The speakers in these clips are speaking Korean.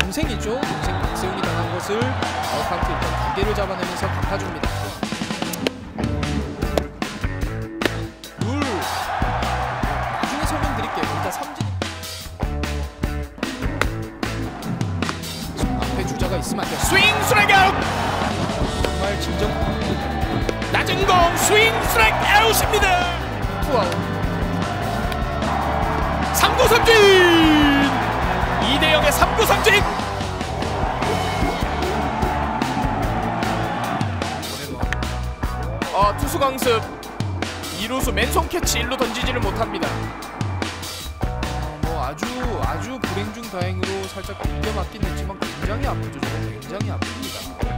동생이죠. 동생 박세웅이 당한 것을 카운트 일단 2개를 잡아내면서 갚아줍니다. 룰 나중에 설명드릴게요. 일단 삼진 앞에 주자가 있으면 안 돼요. 스윙 스트라이크 아웃. 정말 진정 낮은 공 스윙 스트라이크 아웃입니다. 투아웃. 3구 삼진 2대0의 3구 삼진. 투수 강습 2루수 맨손 캐치 1루 던지지를 못합니다. 뭐 아주 불행 중 다행으로 살짝 빌려 맞긴 했지만 굉장히 아프죠. 저는 굉장히 아픕니다.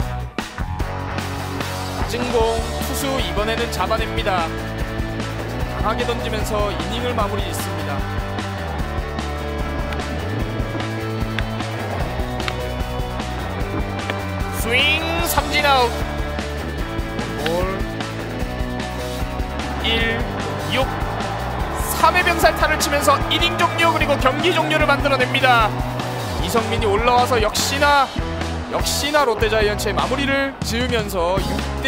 낮은 공 투수 이번에는 잡아냅니다. 강하게 던지면서 이닝을 마무리 짓습니다. 스윙 삼진 아웃. 볼 1, 6, 3회 병살타를 치면서 이닝 종료 그리고 경기 종료를 만들어냅니다. 이성민이 올라와서 역시나 롯데자이언츠의 마무리를 지으면서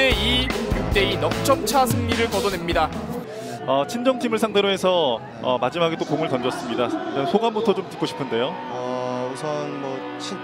6대2 넉점차 승리를 거둬냅니다. 친정팀을 상대로 해서 마지막에 또 공을 던졌습니다. 소감부터 좀 듣고 싶은데요. 우선 뭐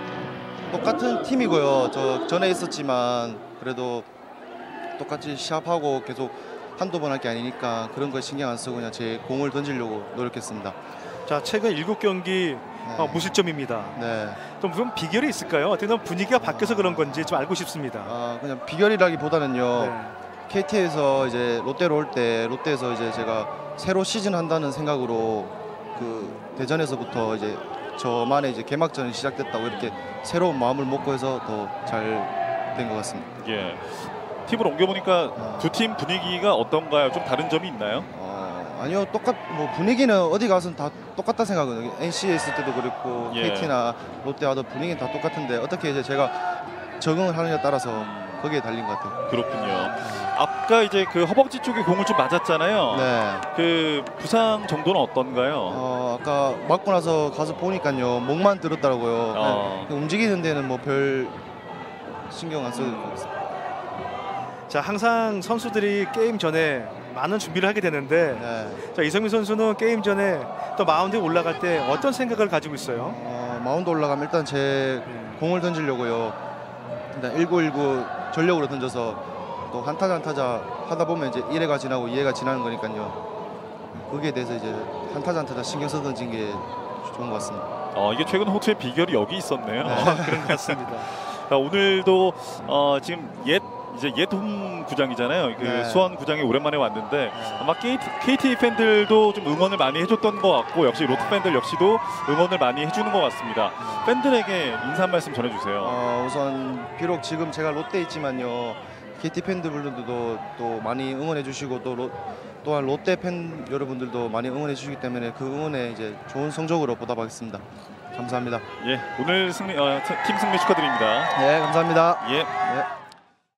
똑같은 팀이고요. 저 전에 있었지만 그래도 똑같이 시합하고 계속 한두 번 할 게 아니니까 그런 거 신경 안 쓰고 그냥 제 공을 던지려고 노력했습니다. 자, 최근 7경기 무실점입니다. 네. 또 무슨 비결이 있을까요? 어떻게 보면 분위기가 바뀌어서 그런 건지 좀 알고 싶습니다. 그냥 비결이라기보다는요. 네. KT에서 이제 롯데로 올 때 롯데에서 이제 제가 새로 시즌 한다는 생각으로 그 대전에서부터 이제 저만의 이제 개막전이 시작됐다고 이렇게 새로운 마음을 먹고 해서 더 잘 된 것 같습니다. 예. 팀을 옮겨보니까 두 팀 분위기가 어떤가요? 좀 다른 점이 있나요? 아니요, 뭐 분위기는 어디 가서는 다 똑같다 생각은. NC에 있을 때도 그랬고 KT나 롯데 와도 분위기는 다 똑같은데 어떻게 이제 제가 적응을 하느냐에 따라서 거기에 달린 것 같아요. 그렇군요. 아까 이제 그 허벅지 쪽에 공을 좀 맞았잖아요. 네. 그 부상 정도는 어떤가요? 아까 맞고 나서 가서 보니까요 목만 들었더라고요. 움직이는 데는 뭐 별 신경 안 써도 될 것 같습니다. 자, 항상 선수들이 게임 전에 많은 준비를 하게 되는데 자, 이성민 선수는 게임 전에 또 마운드에 올라갈 때 어떤 생각을 가지고 있어요? 마운드 올라가면 일단 제 공을 던지려고요. 일단 1919 전력으로 던져서 또 한타자 한타자 하다 보면 이제 1회가 지나고 2회가 지나는 거니까요. 거기에 대해서 이제 한타자 한타자 신경 써 던진 게 좋은 것 같습니다. 이게 최근 호투의 비결이 여기 있었네요. 그런 것 같습니다. 자, 오늘도 지금 옛 홈구장이잖아요. 그 수원 구장에 오랜만에 왔는데 아마 KT 팬들도 좀 응원을 많이 해줬던 것 같고 역시 롯데 팬들 역시도 응원을 많이 해주는 것 같습니다. 팬들에게 인사 한 말씀 전해주세요. 우선 비록 지금 제가 롯데에 있지만요. KT 팬들분들도 또 많이 응원해 주시고 또한 롯데 팬 여러분들도 많이 응원해 주시기 때문에 그 응원에 이제 좋은 성적으로 보답하겠습니다. 감사합니다. 예, 오늘 팀 승리 축하드립니다. 네, 감사합니다. 예. 네.